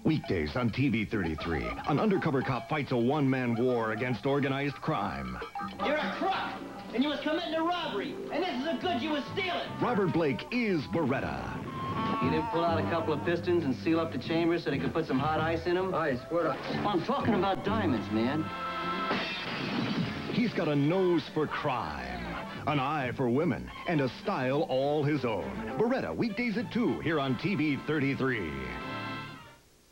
Weekdays on TV 33, an undercover cop fights a one-man war against organized crime. You're a crook, and you was committing a robbery, and this is the goods you was stealing. Robert Blake is Baretta. You didn't pull out a couple of pistons and seal up the chambers so they could put some hot ice in them? Ice? What ice? I'm talking about diamonds, man. He's got a nose for crime, an eye for women, and a style all his own. Baretta, weekdays at 2, here on TV 33.